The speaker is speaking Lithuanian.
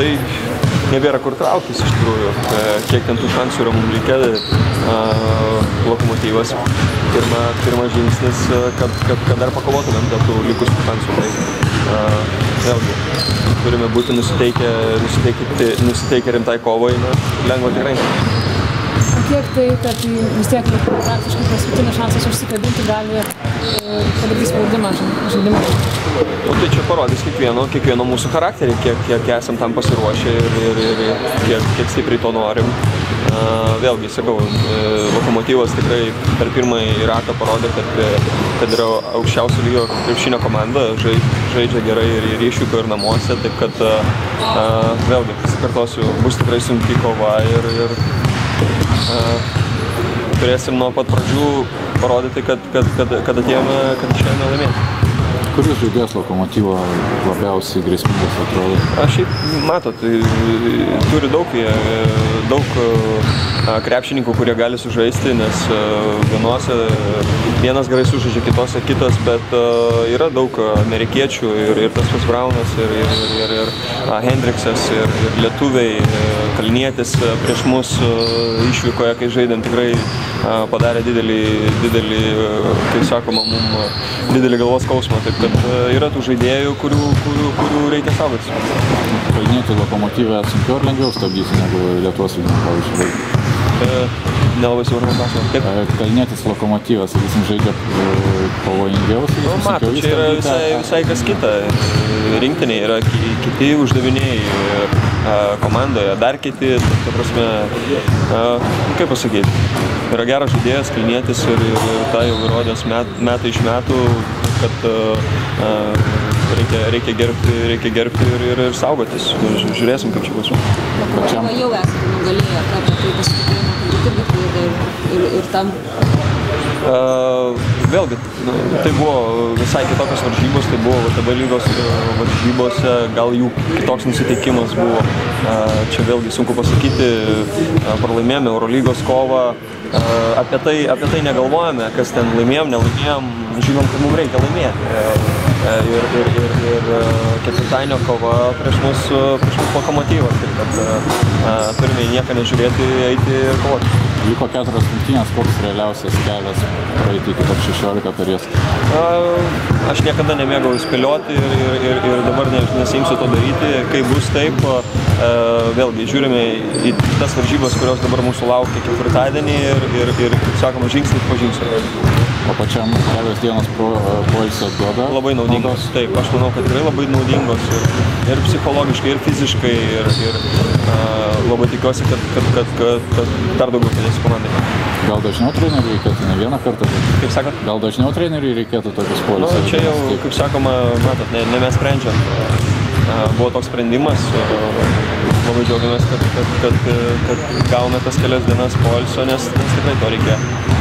tai nebėra kur trauktis iš tikrųjų. Kiek ten tų šansų yra mums likę, Lokomotyvas. Pirmas žingsnis, kad dar pakovotumėm dėl tų likusių šansų. Tai vėlgi, turime būti nusiteikę rimtai kovai, lengva tikrai. Kiek tai, kad vis tiek praktiškai paskutinis šansas užsikabinti gali padaryti spaudimą žaidimą? Tai čia parodys kiekvieno mūsų charakterį, kiek esam tam pasiruošę ir kiek stipriai to norim. Vėlgi, sakau, Lokomotyvas tikrai per pirmąjį ratą parodė, kad yra aukščiausio lygio krepšinio komanda, žaidžia gerai ir išvyko ir namuose, taip kad vėlgi, pasikartosiu, bus tikrai sunki kova ir turėsim nuo pat pradžių parodyti, kad atėjome, kad išėjome laimėti. Kuris žaidėjas Lokomotyvo labiausiai grėsmingas atrodo? Šiaip, matot, turi daug krepšininkų, kurie gali sužaisti, nes vienas gerai sužaidžia, kitose kitas, bet yra daug amerikiečių ir tas pats Braunas, ir Hendriksas, ir lietuviai, Kalnietis prieš mus išvykoje, kai žaidėm, tikrai padarė didelį, kaip sakoma, didelį galvos skausmą. Taip kad yra tų žaidėjų, kurių reikia saugotis. Kalnietį Lokomotyvą sunkiau ar lengviau stabdyti negu Lietuvos rinktinė, pavyzdžiui? Nelabai svarbu klausimą. Kalnietis Lokomotyvas, sakysim, žaidžia pavojingiau? Matot, čia yra visai kas kita. Rinktinėje yra kiti uždaviniai komandoje, dar kiti, ta prasme, kaip pasakyti, yra geras žaidėjas Kalnietis ir tą jau įrodęs metai iš metų, kad reikia gerbti ir saugotis. Žiūrėsim, kaip čia bus. Jau esate nugalėję, kad tai pasitikėjimo ir tam? Vėlgi, tai buvo visai kitokios varžybos, tai buvo VTB lygos varžybose, gal jų kitoks nusiteikimas buvo. Čia vėlgi sunku pasakyti, pralaimėjome Eurolygos kovą, apie tai negalvojame, kas ten laimėjom, nelaimėjom, žinom, kad mums reikia laimėti. Ir ketvirtadienio kova prieš mūsų Lokomotyvas, taip kad turime į nieką nežiūrėti, eiti ir kovoti. Liko 4 rungtynės, koks realiausias kelias praeiti iki top 16 per jas? Aš niekada nemėgau spėlioti ir dabar nesiimsiu to daryti. Kai bus taip, vėlgi žiūrime į tas varžybas, kurios dabar mūsų laukia ketvirtadienį ir kaip sakoma, žingsnis po žingsnio. O pačiam kelios dienos poilsio duoda? Labai naudingos, taip. Aš manau, kad tikrai labai naudingos ir psichologiškai, ir fiziškai, ir labai tikiuosi, kad dar daugiau padėsiu komandai. Gal dažniau treneriui reikėtų, ne vieną kartą? Kaip sakot? Gal dažniau treneriui reikėtų tokius poilsio? Čia jau, kaip sakoma, matot, ne mes sprendžiam. Buvo toks sprendimas. Labai džiaugiamės, kad gavome tas kelias dienas poilsio, nes tikrai to reikia.